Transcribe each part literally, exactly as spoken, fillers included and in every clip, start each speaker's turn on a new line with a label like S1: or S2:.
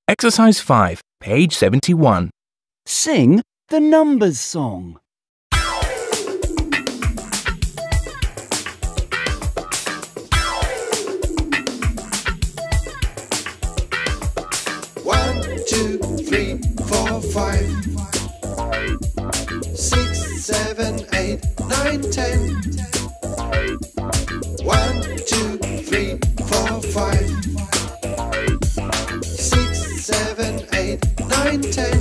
S1: Exercise five, page seventy-one.
S2: Sing the numbers song.
S3: One, two, three, four, five, six, seven, eight, nine, ten. One, two, three, four, five, six, seven, eight, nine, ten.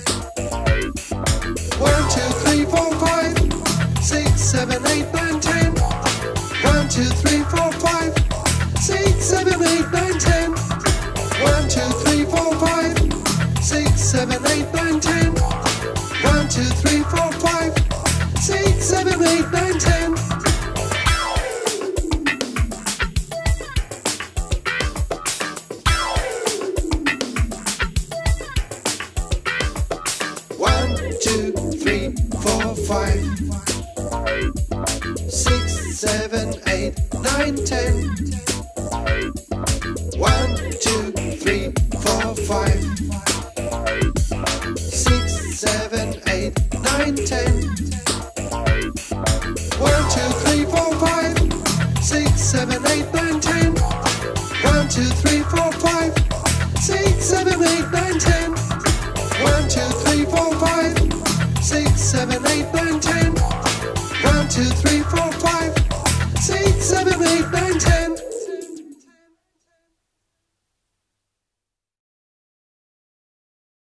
S3: One, two, three, four, five, six, seven, eight, nine, ten. One, two, three, four, five, six, seven, eight, nine, ten. One, two, three, four, five, six, seven, eight, nine, ten. One, two, three, four, five, six, seven, eight, nine, ten. One, two, three, four, five, six, seven, eight, nine, ten. One, two, three, four, five, six, seven, eight, nine, ten. One, two, three, four, five, six, seven, eight, nine, ten. One, two, three, four, five, six, seven, eight, nine, ten. One, two, three, four, five, six, seven, eight, nine, ten. One, two, three, four, five, six, seven, eight, nine, ten.